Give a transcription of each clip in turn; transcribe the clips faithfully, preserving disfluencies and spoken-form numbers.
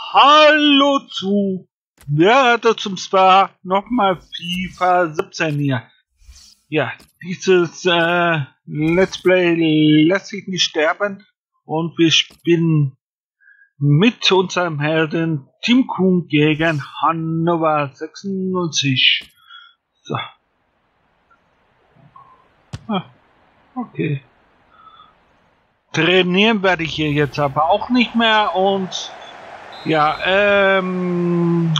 Hallo zu Werte zum Spa, nochmal FIFA siebzehn hier. Ja, dieses äh, Let's Play lässt sich nicht sterben und wir spielen mit unserem Helden Tim Kuhn gegen Hannover sechsundneunzig. So. Ah, okay. Trainieren werde ich hier jetzt aber auch nicht mehr und ja, ähm,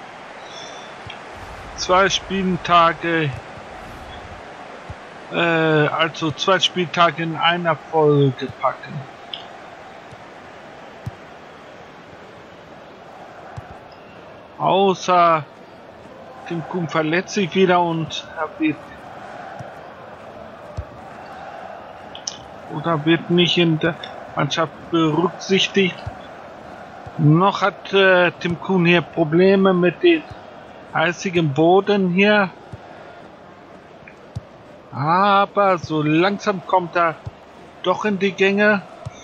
zwei Spieltage, äh, also zwei Spieltage in einer Folge packen. Außer Tim Kuhn verletzt sich wieder und er wird oder wird nicht in der Mannschaft berücksichtigt. Noch hat äh, Tim Kuhn hier Probleme mit dem eisigen Boden hier. Aber so langsam kommt er doch in die Gänge.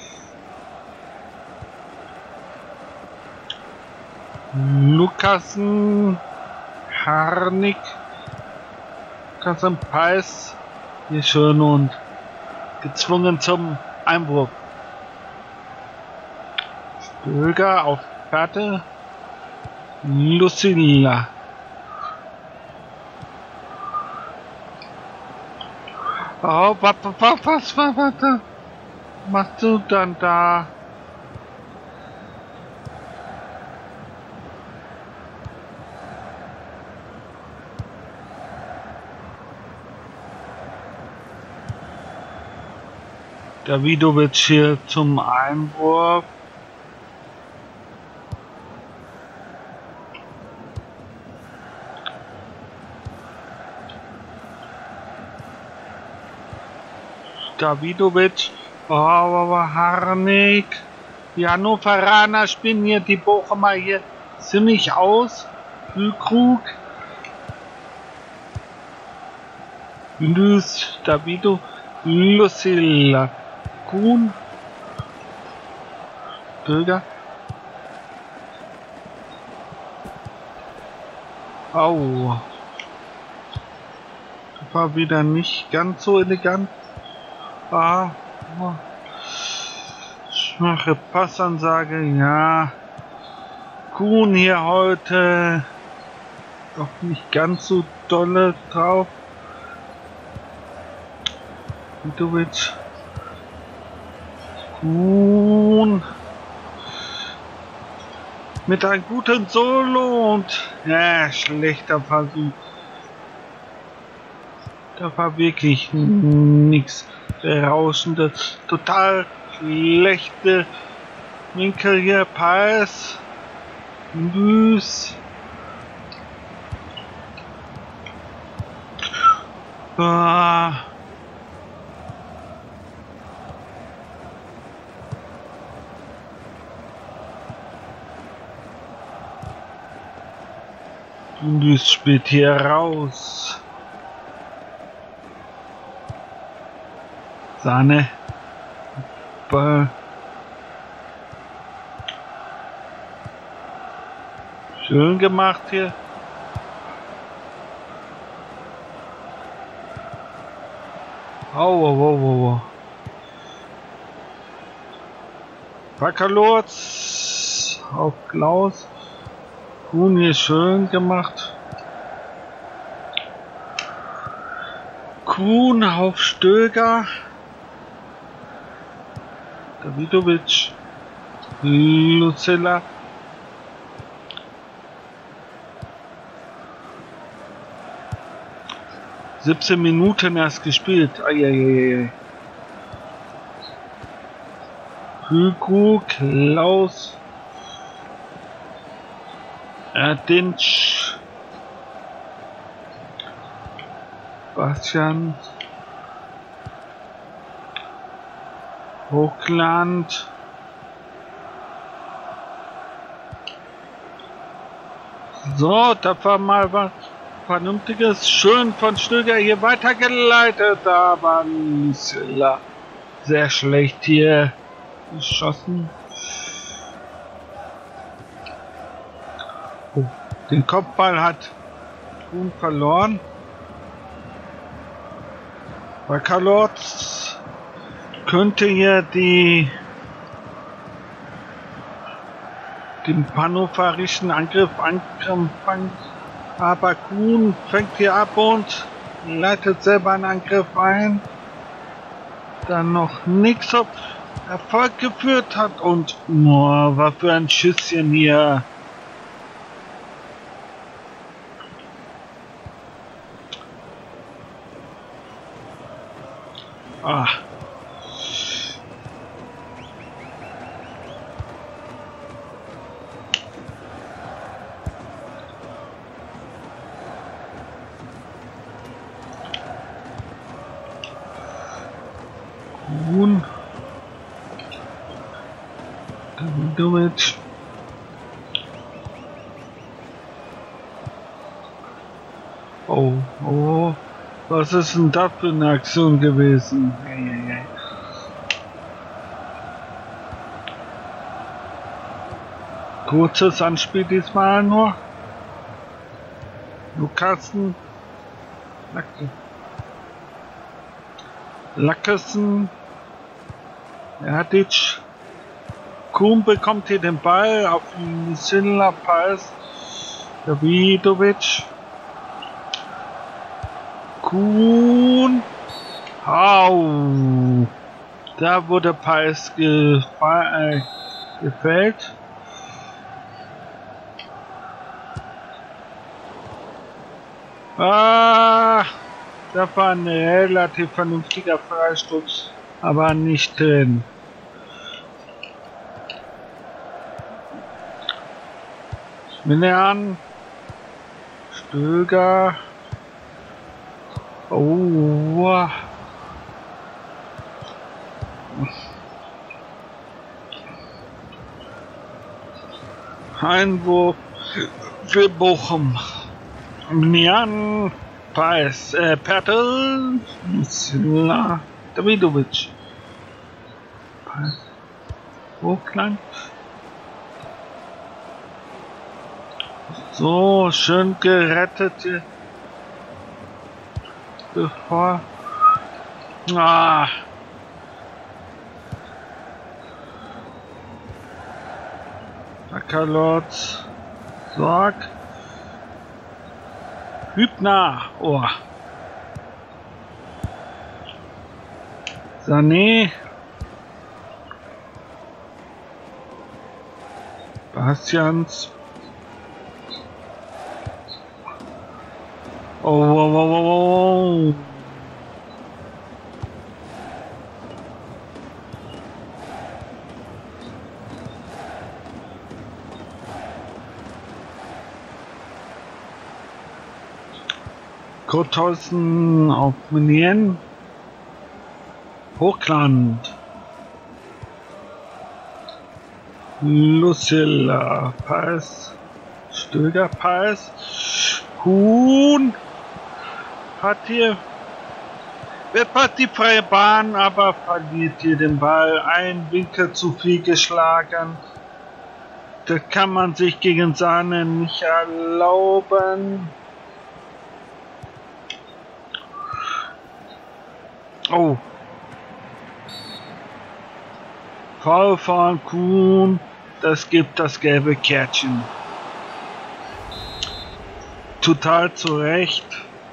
Lukasen, Harnik, Lukasen Peis, hier schön und gezwungen zum Einwurf. Bürger auf Karte. Lucilla. Oh, was, was, was, was, was machst du dann da? Davidovic hier zum Einwurf. Davidovic, oh, aber Harnik, die Hannoveraner spielen hier die Bochumer hier ziemlich aus. Füllkrug, Lüß, Davido, Lucilla, Kuhn, Bürger. Au, das war wieder nicht ganz so elegant. Ah, schwache Passansage, ja. Kuhn hier heute doch nicht ganz so dolle drauf. Vidovic. Kuhn. Mit einem guten Solo und ja, schlechter Versuch. Da war wirklich nichts Berauschendes. Total schlechte Winkel hier. Pass. Lüß. Ah. Lüß spielt hier raus. Sahne. Ball. Schön gemacht hier. Au, au, au, au. Bakalotz auf Klaus. Kuhn hier schön gemacht. Kuhn auf Stöger. Davidovic, Lucilla, siebzehn Minuten erst gespielt. Eieiei. Füllkrug, Klaus, Erdinch, Bastian, Hochland, so, da war mal was Vernünftiges, schön von Stöger hier weitergeleitet, aber sehr schlecht hier geschossen. Oh, den Kopfball hat Kuhn verloren. Baccalords könnte hier die den hannoverischen Angriff anfangen, aber Kuhn fängt hier ab und leitet selber einen Angriff ein, dann noch nichts auf Erfolg geführt hat und oh, was für ein Schüsschen hier. Ah. Kuhn. Davidovic. Oh, oh. Was ist denn das für eine Aktion gewesen? Hey, hey, hey. Kurzes Anspiel diesmal nur. Lukassen. Lackesen. Erdic. Kuhn bekommt hier den Ball auf den Sinler-Pass. Davidovic. Kuhn. Au. Da wurde Pass äh, gefällt. Ah, das war ein relativ vernünftiger Freistoß, aber nicht drin. Schminian. Stöger. Oh. Einwurf für Bochum. Nian. Pass. Äh, Pertl. Silla. Davidovic. Pass. Hochland. So, schön gerettet. Bevor. Ah. Baccalords. Sorg. Hübner. Oh. Sané. Bastians. Oh, oh, oh, oh, oh. Kurthausen auf Menien. Hochland. Lucilla. Pass. Stöger. Pass. Kuhn. Hat hier etwas die freie Bahn, aber verliert hier den Ball. Ein Winkel zu viel geschlagen. Das kann man sich gegen Sahne nicht erlauben. Oh. Foul von Kuhn. Das gibt das gelbe Kärtchen. Total zu Recht.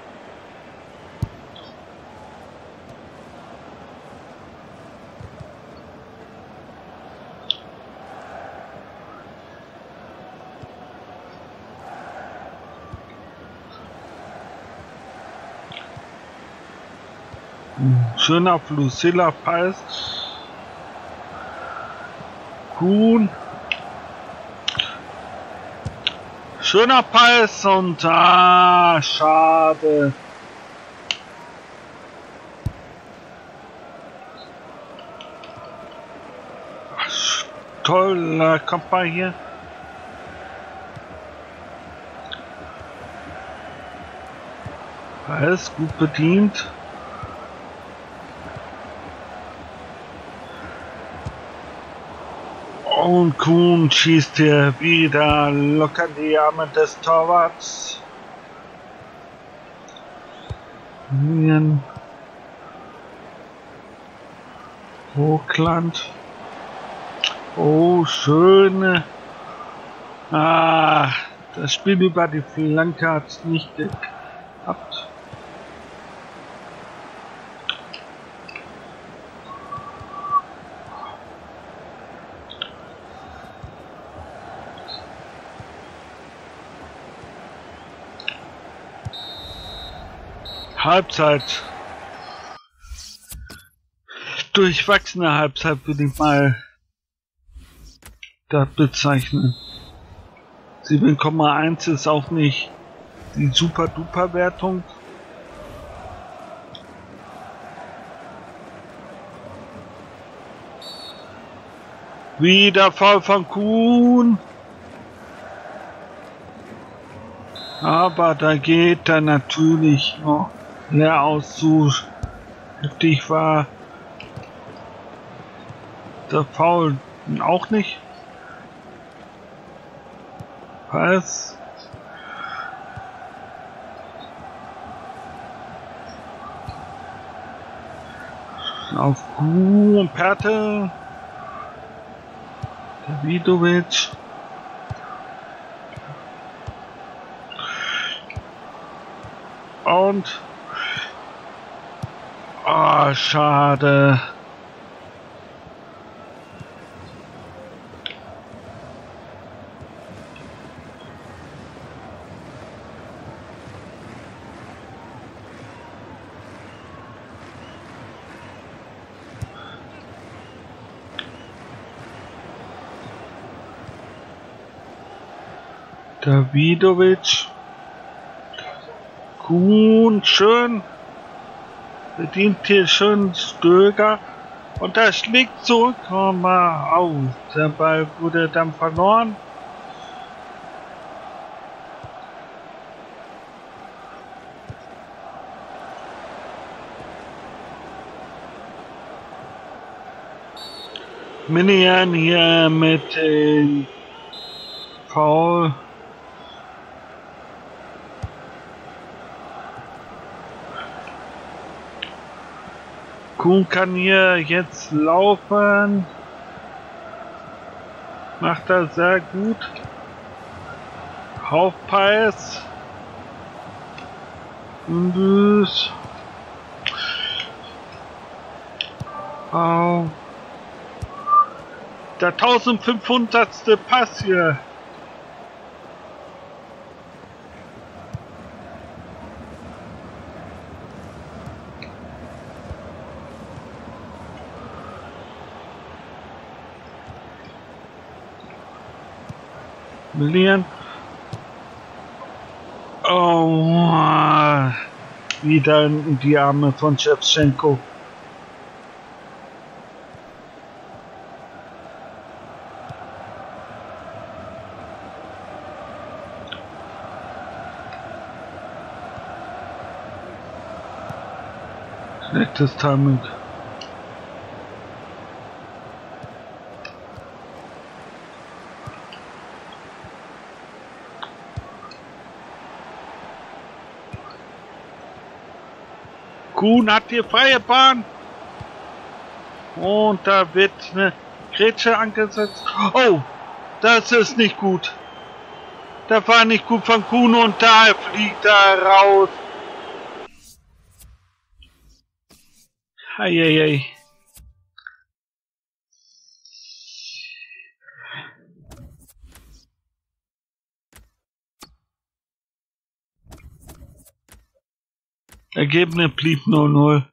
Schöner Lucilla Pass. Kuhn. Schöner Pass und ah, schade. Toller Kopfball hier. Alles gut bedient. Und Kuhn schießt hier wieder locker die Arme des Torwarts. Mien. Hochland. Oh, schöne. Ah, das Spiel über die Flanke hat es nicht gehabt. Halbzeit. Durchwachsene Halbzeit würde ich mal das bezeichnen. sieben Komma eins ist auch nicht die super duper Wertung. Wieder Foul von Kuhn. Aber da geht er natürlich noch leer aus, so heftig war der Foul auch nicht. Was? Auf Kuh und Perte. Davidovic. Und. Ah, oh, schade. Davidovic. Kuhn, schön. Bedient hier schön Stöger. Und er schlägt zurück. Oh, mal aus. Der Ball wurde dann verloren. Minian hier mit dem Foul. Kuhn kann hier jetzt laufen. Macht er sehr gut. Aufpass. Und oh. Der eintausendfünfhundertste Pass hier. Million. Oh, wieder in die Arme von Shevchenko. Schlechtes Timing. Kuhn hat hier freie Bahn. Und da wird eine Grätsche angesetzt. Oh, das ist nicht gut. Das war nicht gut von Kuhn und da fliegt er raus. Eieiei. Ergebnis blieb null null.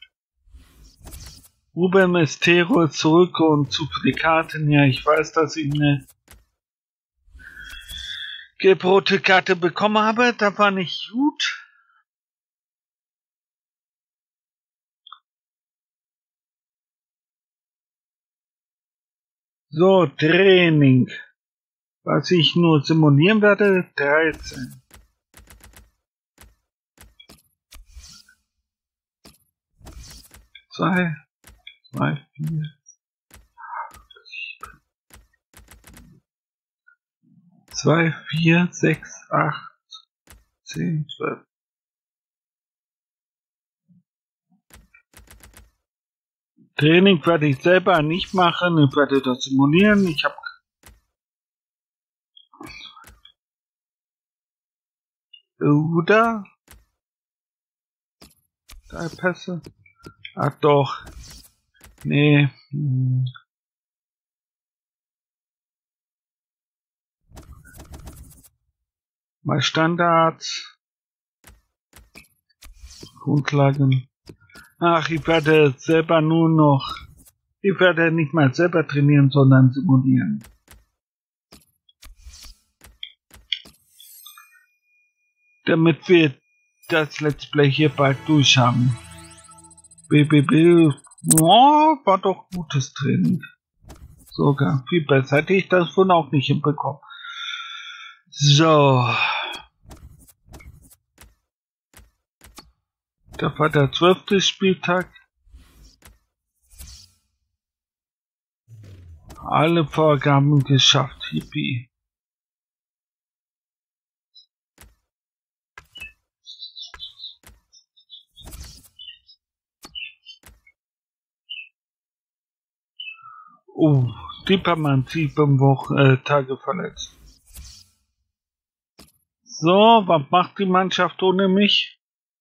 Ruben Mestero ist zurück und zu die Karten. Ja, ich weiß, dass ich eine gelb-rote Karte bekommen habe. Das war nicht gut. So, Training. Was ich nur simulieren werde, dreizehn. zwei, zwei, vier. zwei, vier, sechs, acht, zehn, zwölf. Training werde ich selber nicht machen, ich werde das simulieren. Ich habe oder drei Pässe. Ach doch. Nee. Hm. Mal Standards. Grundlagen. Ach, ich werde selber nur noch. Ich werde nicht mal selber trainieren, sondern simulieren. Damit wir das Let's Play hier bald durch haben. B B B. Oh, war doch gutes Training. Sogar viel besser. Hätte ich das wohl auch nicht hinbekommen. So. Das war der zwölfte Spieltag. Alle Vorgaben geschafft. Hippie. Oh, Dippermann sieben Wochen, äh, Tage verletzt. So, was macht die Mannschaft ohne mich?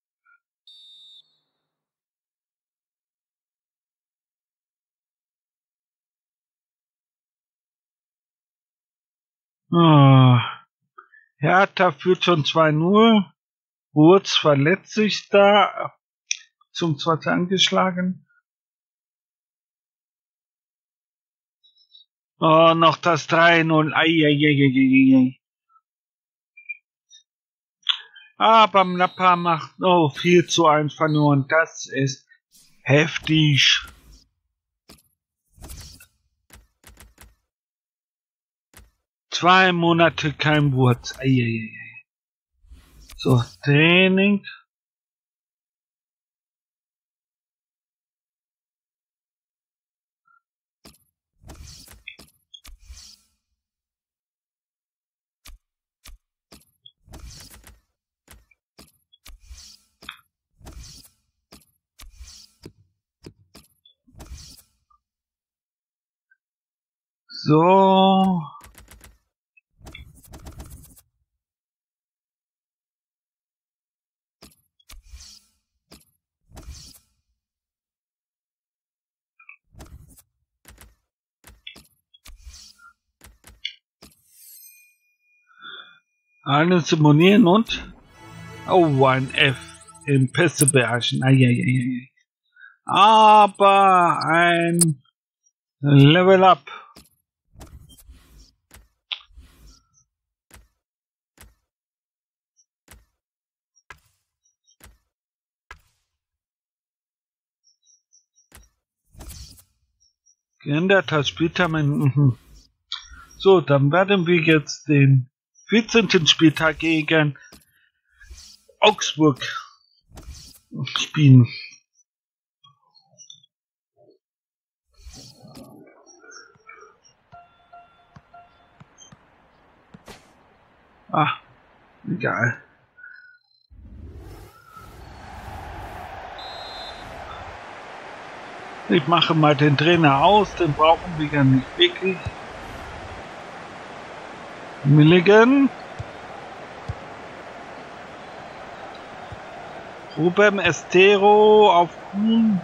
Oh. Hertha führt schon zwei null. Wurz verletzt sich da, beziehungsweise angeschlagen. Oh, noch das drei null. Eieieiei. Aber Nappa macht oh, vier zu eins verloren. Das ist heftig. Zwei Monate kein Wurz. Eieiei. So, Training. So. Alles simulieren und oh, ein F im Pässe beherrschen. Eieiei. Aber ein Level Up. Geändert hat Spieltag. Mhm. So, dann werden wir jetzt den vierzehnten Spieltag gegen Augsburg spielen. Ah, egal. Ich mache mal den Trainer aus, den brauchen wir ja nicht wirklich. Milligan. Ruben Estero auf Kuhn.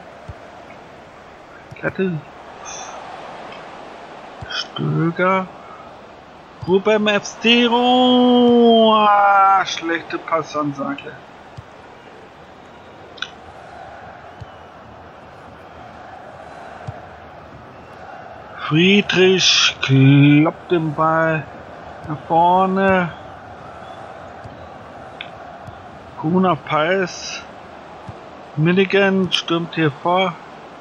Kette. Stöger. Ruben Estero. Ah, schlechte Passansage. Friedrich kloppt den Ball nach vorne. Kuhn auf Pais. Milligan stürmt hier vor.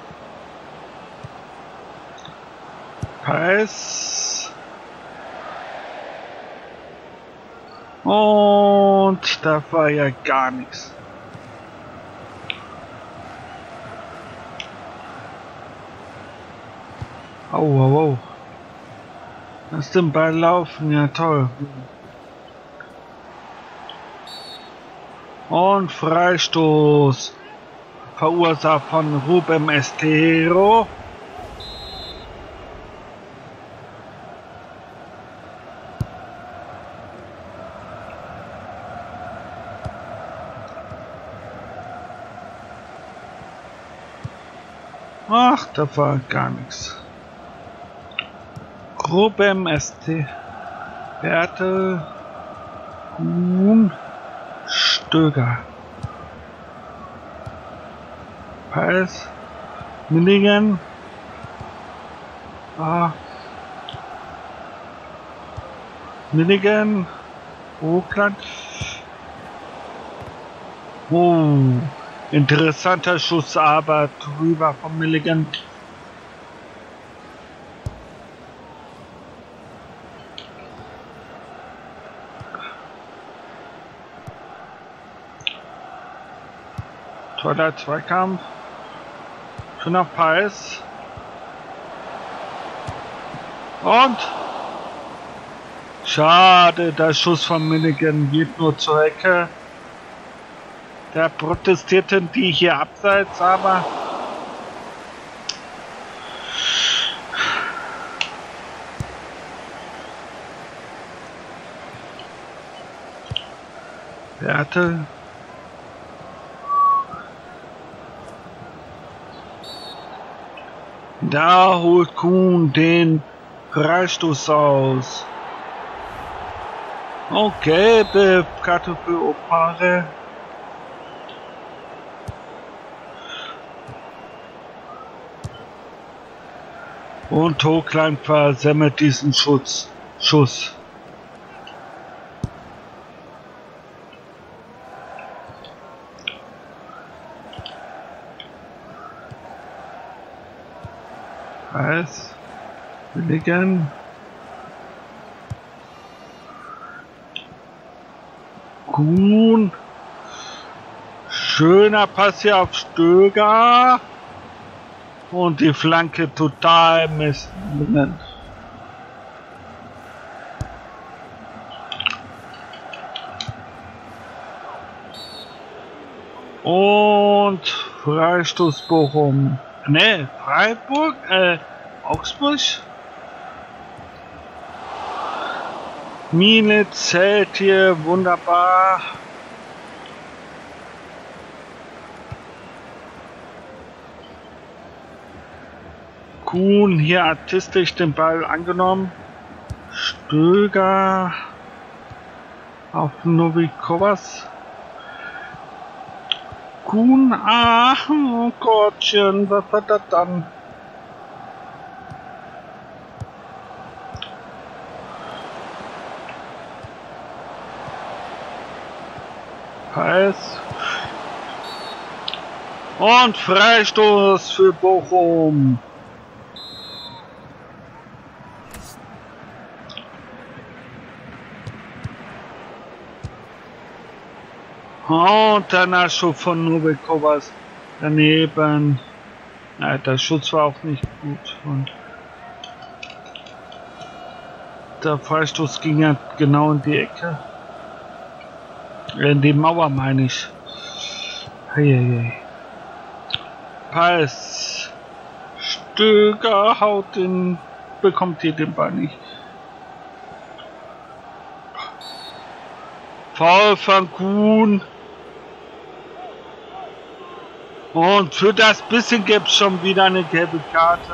Pais. Und da war ja gar nichts. Au, au, au. Lass den Ball laufen, ja toll. Und Freistoß. Verursacht von Rubem Estero. Ach, da war gar nichts. Rubem Estero. Bertel. Kuhn. Stöger. Paes. Milligan. Ah. Milligan. Hochland. Oh. Interessanter Schuss, aber drüber von Milligan. Toller Zweikampf. Schon auf Paes. Und schade, der Schuss von Milligan geht nur zur Ecke. Da protestierten die hier abseits, aber Bertel. Da holt Kuhn den Freistoß aus. Okay, gelbe Karte für Opare. Und Hochland versemmelt diesen Schutz, Schuss. Paes. Milligan. Kuhn. Schöner Pass hier auf Stöger. Und die Flanke total misslingt. Und Freistoß Bochum. Ne, Freiburg, äh, Augsburg. Mine zählt hier wunderbar. Kuhn hier artistisch den Ball angenommen. Stöger auf Novikovas. Kuhn, ach, oh Gottchen, was hat das dann? Paes. Und Freistoß für Bochum. Und der Nachschub von Novikovas daneben. Ja, der Schutz war auch nicht gut. Und der Freistoß ging ja genau in die Ecke. In die Mauer, meine ich. Heieiei. Paes. Stöger haut den. Bekommt hier den Ball nicht. Foul von Kuhn. Und für das bisschen gibt es schon wieder eine gelbe Karte.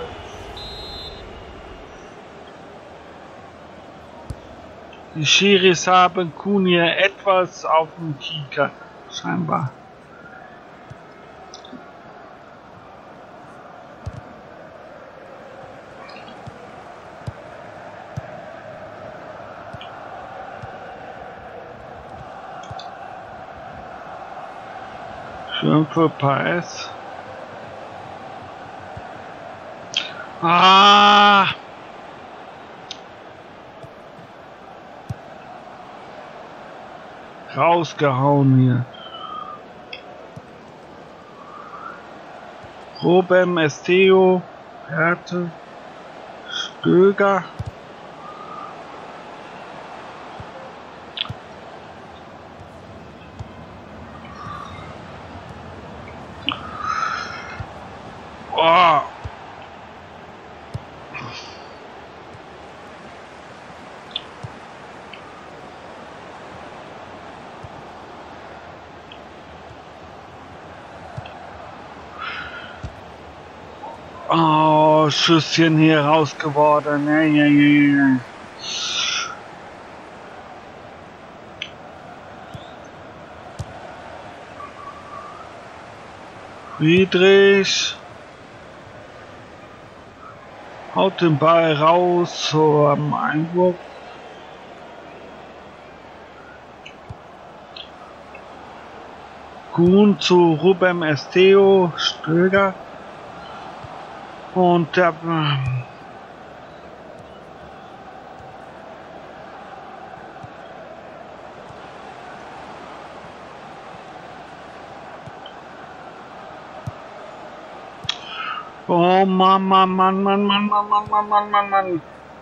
Die Schiris haben Kuhn hier etwas auf dem Kieker, scheinbar. Schön für Paes. Ah! Rausgehauen hier. Rubem Estero, Härte, Stöger. Oh, Schüsschen hier raus geworden. Ja, ja, ja, ja. Friedrich haut den Ball raus so am Einwurf. Kuhn zu Ruben Esteo, Stöger und der oh Mann, Mann, Mann, Mann, Mann, Mann, Mann, Mann, Mann, Mann, Mann.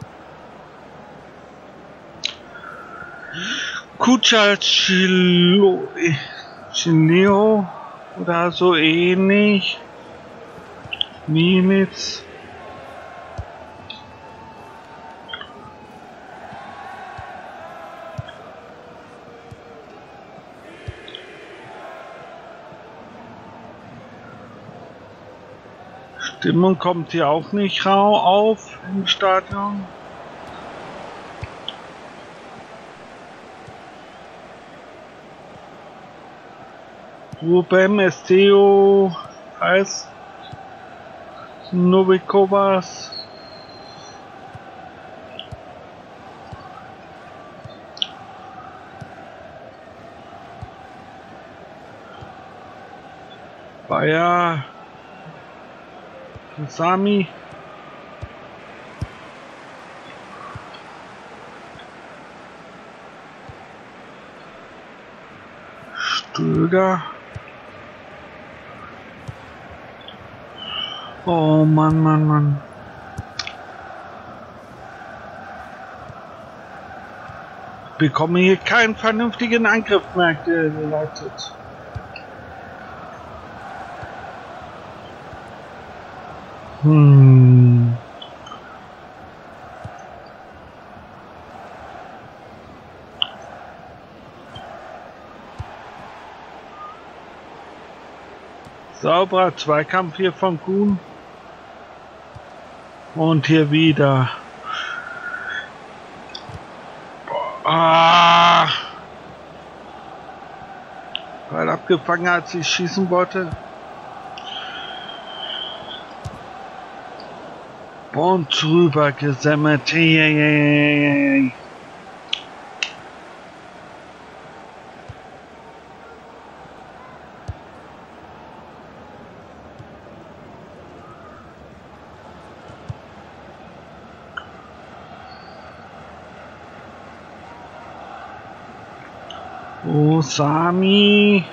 Kuchalchilo, Chileo oder so ähnlich. Mielitz. Stimmung kommt hier auch nicht rau auf im Stadion. Ruben Esteo heißt Novikovas. Bayer Sami. Stöger. Oh Mann, Mann, Mann. Ich bekomme hier keinen vernünftigen Angriff mehr geleitet. Hm. Sauberer Zweikampf hier von Kuhn. Und hier wieder. Ah. Weil abgefangen, als ich schießen wollte. Und drüber gesammelt. Hey, hey, hey, hey. Oh, Sami.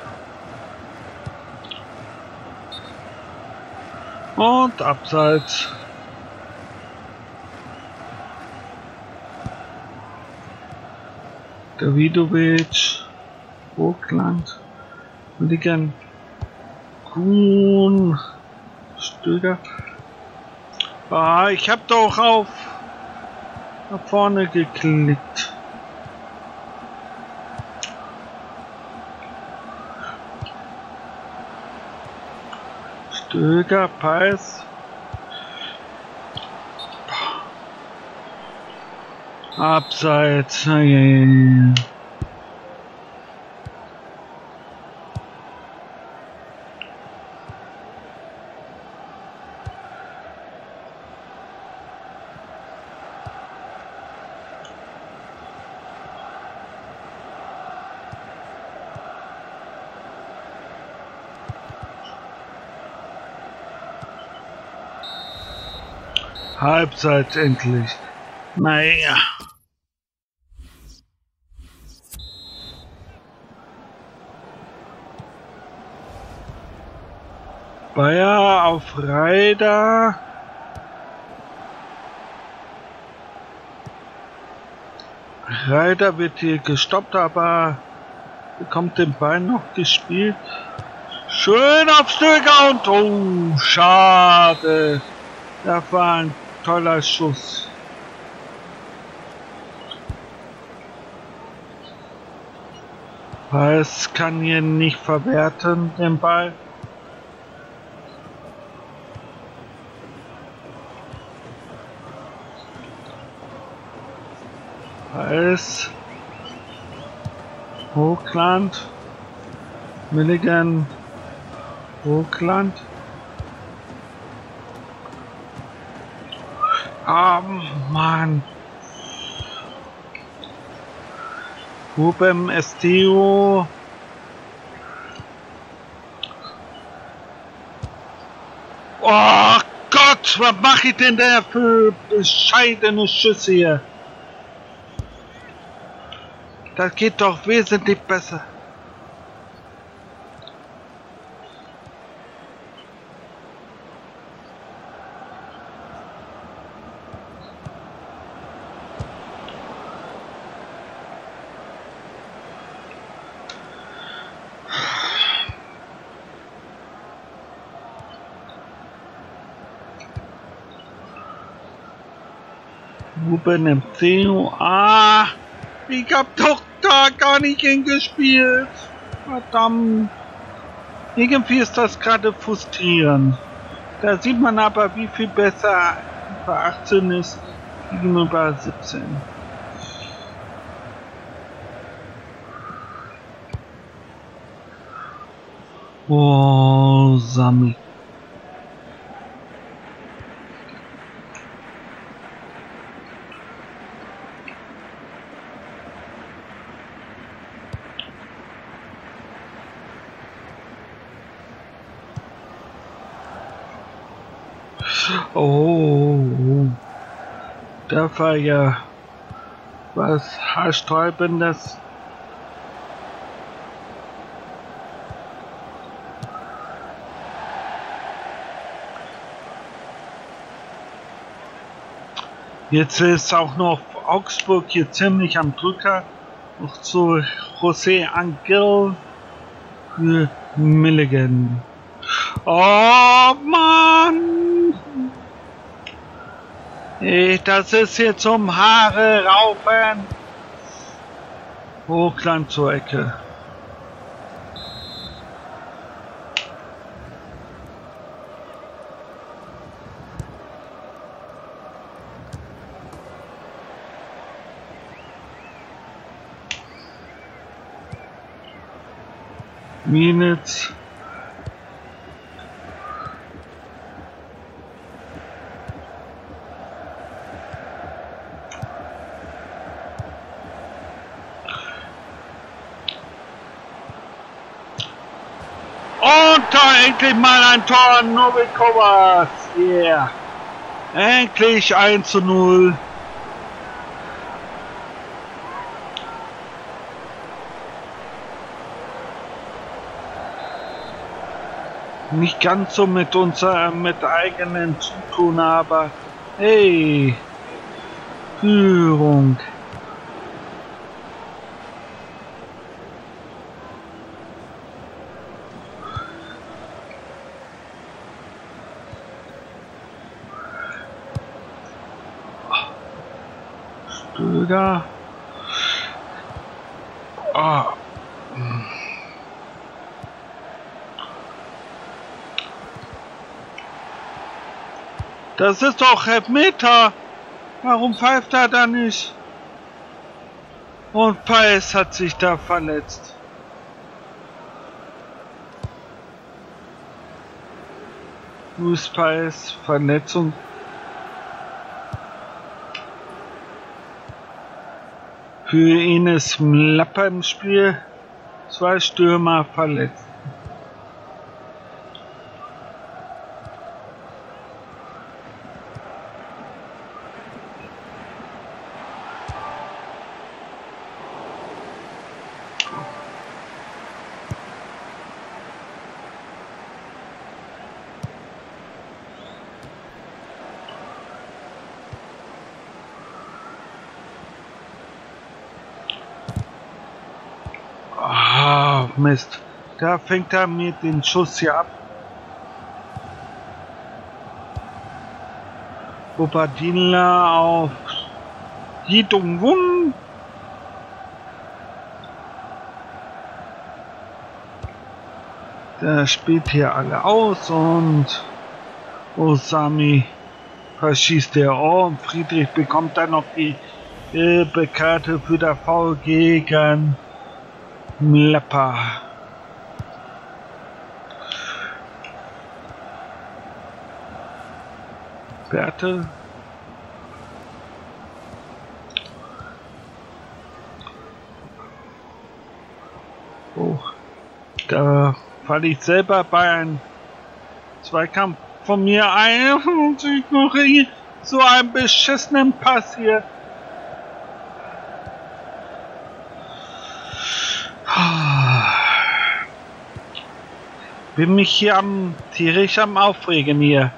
Und abseits. Davidovic, Vogtland, Ligan, Kuhn, Stöger. Ah, ich hab doch auf nach vorne geklickt. Stöger, Peis. Abseits. Ja, ja, ja. Halbzeit endlich. Naja. Bayer auf Reider. Reider wird hier gestoppt, aber bekommt den Ball noch gespielt. Schön auf Stöger und oh, schade. Das war ein toller Schuss. Es kann hier nicht verwerten, den Ball. Hochland. Milligan. Hochland. Ah, Mann. Ruben Esteo. Oh Gott, was mache ich denn da für bescheidene Schüsse hier? Das geht doch wesentlich besser. Ruben im Zeo. Ah, ich hab doch da gar nicht hingespielt. Verdammt. Irgendwie ist das gerade frustrierend. Da sieht man aber, wie viel besser über achtzehn ist gegenüber siebzehn. Oh, Sami. Oh, da war ja was Haarsträubendes. Jetzt ist auch noch Augsburg hier ziemlich am Drücker. Noch zu José Angel für Milligan. Oh Mann! Ey, das ist hier zum Haare raufen. Hochland zur Ecke. Minitz. Und da endlich mal ein Tor, Novikovas. Yeah. Endlich eins zu null. Nicht ganz so mit unser mit eigenen Zutun, aber hey, Führung. Stöger. Ah. Das ist doch Elfmeter. Warum pfeift er da nicht? Und Paes hat sich da verletzt. Luis Paes, Verletzung. Für ihn ist Mlapper im Spiel. Zwei Stürmer verletzt. Mist, da fängt er mir den Schuss hier ab. Bobadilla auf Yidong Wun. Der spielt hier alle aus und Osami verschießt der Ohr und Friedrich bekommt dann noch die gelbe Karte für der Foul gegen Mlepper. Bertel. Oh, da falle ich selber bei einem Zweikampf von mir ein und ignoriere so einen beschissenen Pass hier. Bin mich hier am tierisch am Aufregen hier.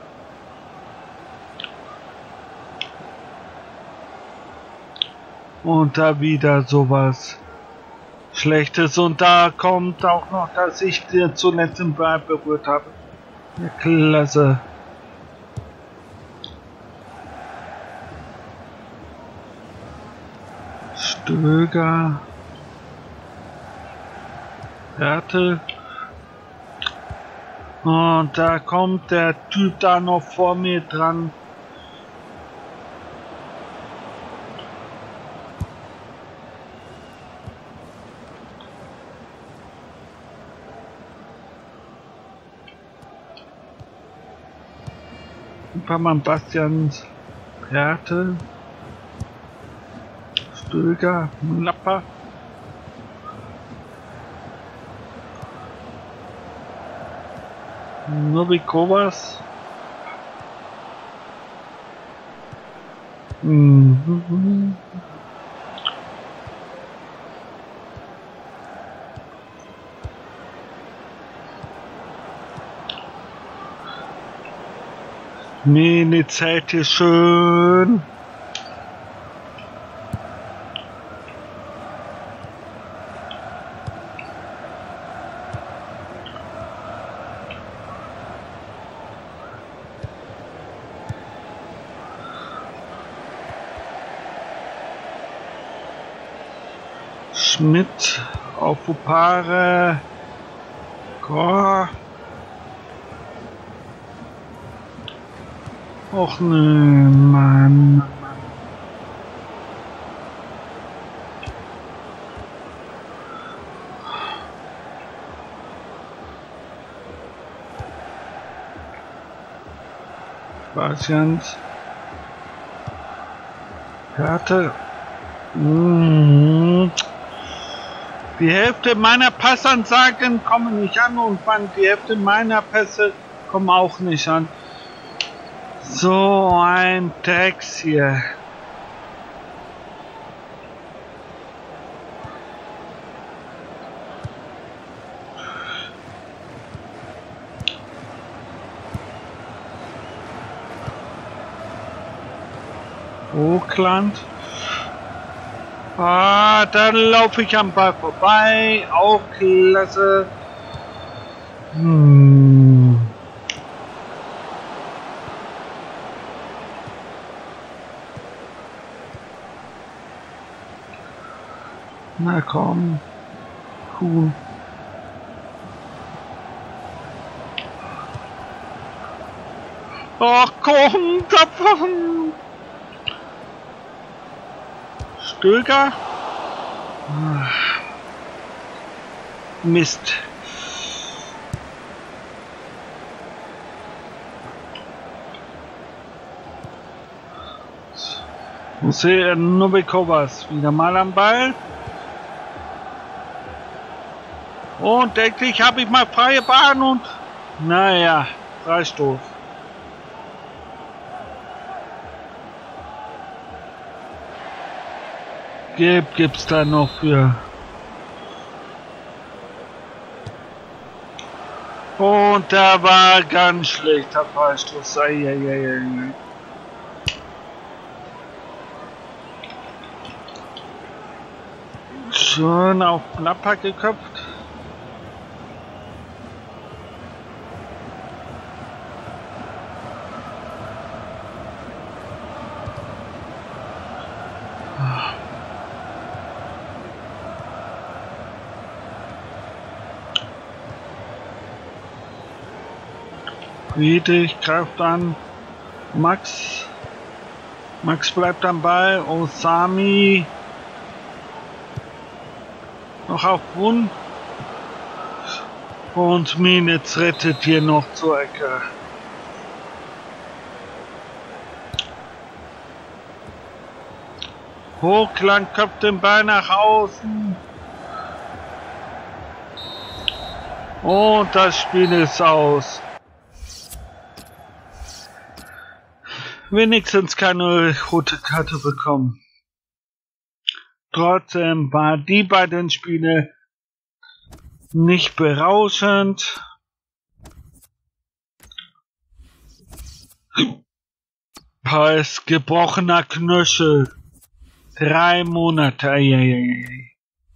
Und da wieder sowas Schlechtes und da kommt auch noch, dass ich dir zuletzt im Ball berührt habe. Ja, klasse. Stöger. Härte. Und da kommt der Typ da noch vor mir dran. Supermann Bastians, Härte, Stöger, Lapper. Novikovas. Mhm. Meine Zeit ist schön. Schmidt auf Upare. Goh. Och ne, Mann. Bastians. Härte. Mmh. Die Hälfte meiner Passansagen kommen nicht an und die Hälfte meiner Pässe kommen auch nicht an. So ein Drecks hier. Hochland. Ah, dann laufe ich am Ball vorbei. Auch klasse. Hm. Na komm. Cool. Ach komm, davon. Stöger. Mist. Jose Novikovas wieder mal am Ball. Und endlich habe ich mal freie Bahn und naja, Freistoß. Gibt gibt's da noch für. Und da war ganz schlechter Freistoß. Eieieiei. Schön auf Lapper geköpft. Friedrich greift an. Max. Max bleibt am Ball. Osami. noch auf Wund. Und Minitz rettet hier noch zur Ecke. Hochland köpft den Ball nach außen. Und das Spiel ist aus. Wenigstens keine rote Karte bekommen. Trotzdem waren die beiden Spiele nicht berauschend. Pals gebrochener Knöchel. Drei Monate. Eieiei.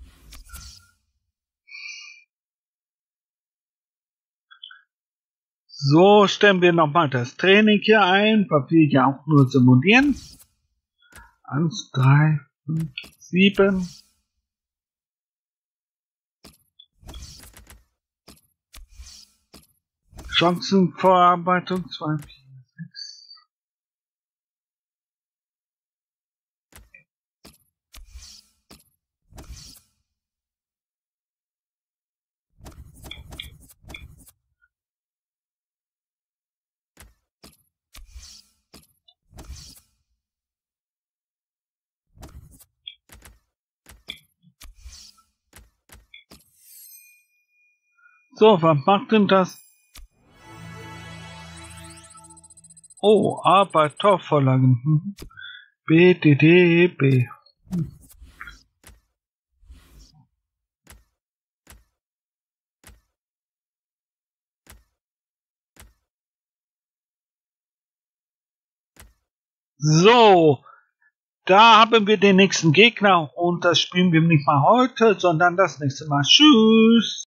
So, stellen wir nochmal das Training hier ein, was wir ja auch nur simulieren. Eins, drei, fünf, sieben. Chancenvorarbeitung zwei, vier, sechs. So, was macht denn das? Oh, aber Torvorlagen. B, D, D, B. So, da haben wir den nächsten Gegner und das spielen wir nicht mal heute, sondern das nächste Mal. Tschüss!